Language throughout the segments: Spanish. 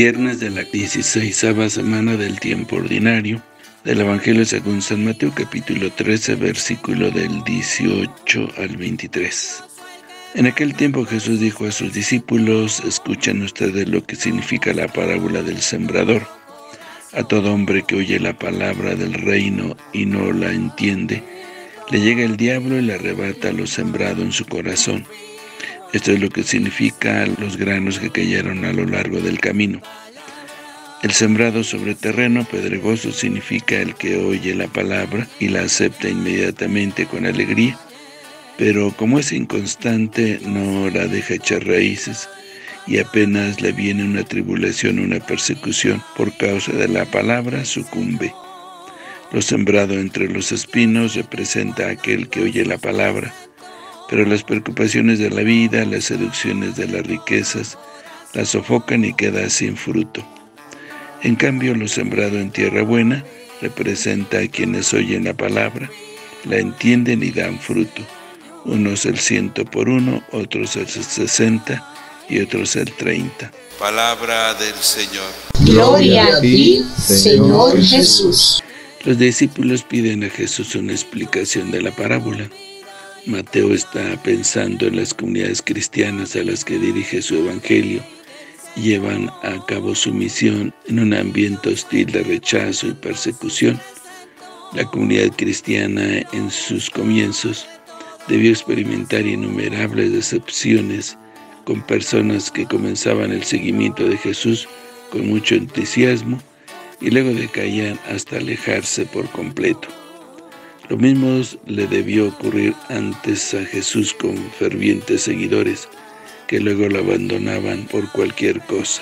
Viernes de la 16ª semana del tiempo ordinario del Evangelio según San Mateo, capítulo 13, versículo del 18 al 23. En aquel tiempo Jesús dijo a sus discípulos: escuchen ustedes lo que significa la parábola del sembrador. A todo hombre que oye la palabra del reino y no la entiende, le llega el diablo y le arrebata lo sembrado en su corazón. Esto es lo que significa los granos que cayeron a lo largo del camino. El sembrado sobre terreno pedregoso significa el que oye la palabra y la acepta inmediatamente con alegría, pero como es inconstante, no la deja echar raíces, y apenas le viene una tribulación, una persecución por causa de la palabra, sucumbe. Lo sembrado entre los espinos representa a aquel que oye la palabra, pero las preocupaciones de la vida, las seducciones de las riquezas, la sofocan y queda sin fruto. En cambio, lo sembrado en tierra buena representa a quienes oyen la palabra, la entienden y dan fruto. Unos el 100 por uno, otros el 60 y otros el 30. Palabra del Señor. Gloria a ti, Señor Jesús. Los discípulos piden a Jesús una explicación de la parábola. Mateo está pensando en las comunidades cristianas a las que dirige su evangelio y llevan a cabo su misión en un ambiente hostil de rechazo y persecución. La comunidad cristiana en sus comienzos debió experimentar innumerables decepciones con personas que comenzaban el seguimiento de Jesús con mucho entusiasmo y luego decaían hasta alejarse por completo. Lo mismo le debió ocurrir antes a Jesús con fervientes seguidores que luego lo abandonaban por cualquier cosa.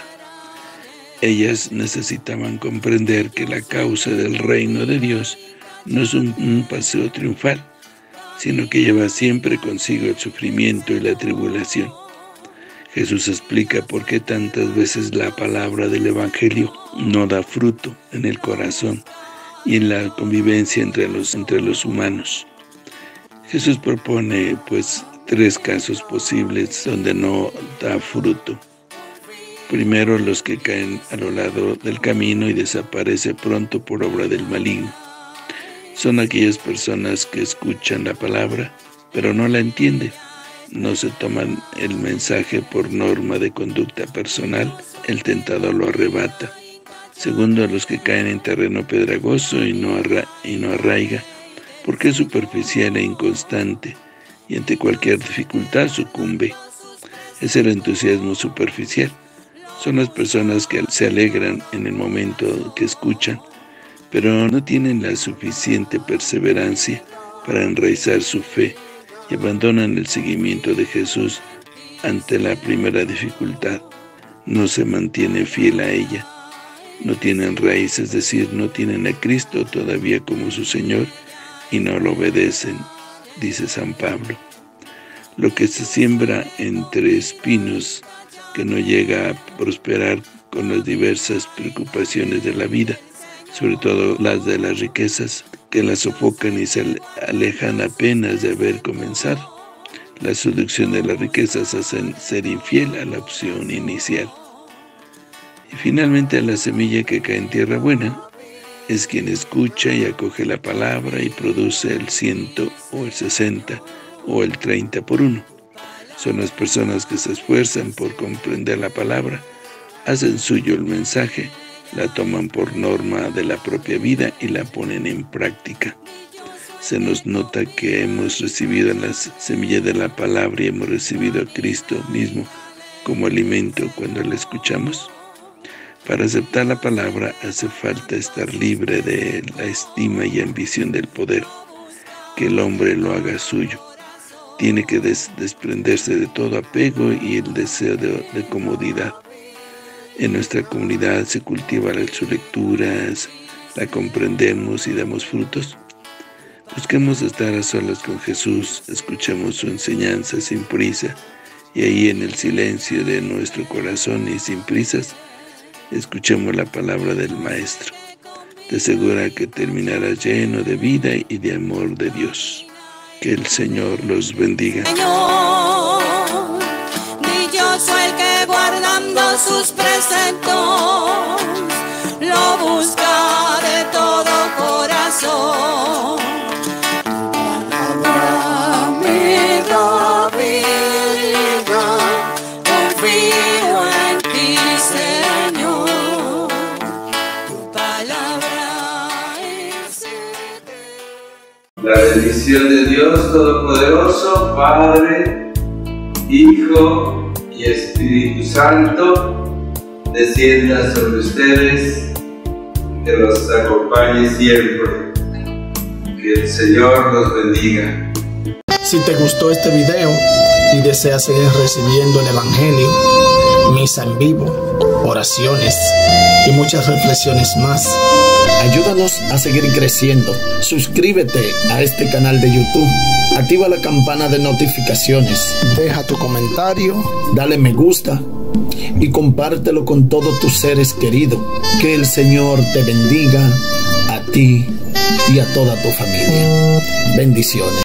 Ellas necesitaban comprender que la causa del reino de Dios no es un paseo triunfal, sino que lleva siempre consigo el sufrimiento y la tribulación. Jesús explica por qué tantas veces la palabra del Evangelio no da fruto en el corazón y en la convivencia entre los humanos. Jesús propone, pues, 3 casos posibles donde no da fruto. Primero, los que caen a lo largo del camino y desaparece pronto por obra del maligno. Son aquellas personas que escuchan la palabra, pero no la entienden. No se toman el mensaje por norma de conducta personal, el tentador lo arrebata. Segundo, a los que caen en terreno pedregoso y no arraiga, porque es superficial e inconstante, y ante cualquier dificultad sucumbe. Es el entusiasmo superficial. Son las personas que se alegran en el momento que escuchan, pero no tienen la suficiente perseverancia para enraizar su fe y abandonan el seguimiento de Jesús ante la primera dificultad. No se mantiene fiel a ella. No tienen raíz, es decir, no tienen a Cristo todavía como su Señor y no lo obedecen, dice San Pablo. Lo que se siembra entre espinos, que no llega a prosperar con las diversas preocupaciones de la vida, sobre todo las de las riquezas, que la sofocan y se alejan apenas de haber comenzado. La seducción de las riquezas hacen ser infiel a la opción inicial. Y finalmente, la semilla que cae en tierra buena es quien escucha y acoge la palabra y produce el 100 o el 60 o el 30 por uno. Son las personas que se esfuerzan por comprender la palabra, hacen suyo el mensaje, la toman por norma de la propia vida y la ponen en práctica. Se nos nota que hemos recibido las semillas de la palabra y hemos recibido a Cristo mismo como alimento cuando la escuchamos. Para aceptar la palabra hace falta estar libre de la estima y ambición del poder, que el hombre lo haga suyo. Tiene que desprenderse de todo apego y el deseo de comodidad. En nuestra comunidad se cultiva sus lecturas, la comprendemos y damos frutos. Busquemos estar a solas con Jesús, escuchemos su enseñanza sin prisa, y ahí en el silencio de nuestro corazón y sin prisas, escuchemos la palabra del Maestro. Te asegura que terminarás lleno de vida y de amor de Dios. Que el Señor los bendiga. Señor, dichoso el que guarda buscando sus preceptos, lo busca de todo corazón. Palabra me da vida, confío en ti, Señor. Tu palabra es eterna. La bendición de Dios Todopoderoso, Padre, Hijo y Espíritu Santo, descienda sobre ustedes, que los acompañe siempre. Que el Señor los bendiga. Si te gustó este video y deseas seguir recibiendo el Evangelio, misa en vivo, oraciones y muchas reflexiones más, ayúdanos a seguir creciendo. Suscríbete a este canal de YouTube, activa la campana de notificaciones, deja tu comentario, dale me gusta y compártelo con todos tus seres queridos. Que el Señor te bendiga a ti y a toda tu familia. Bendiciones.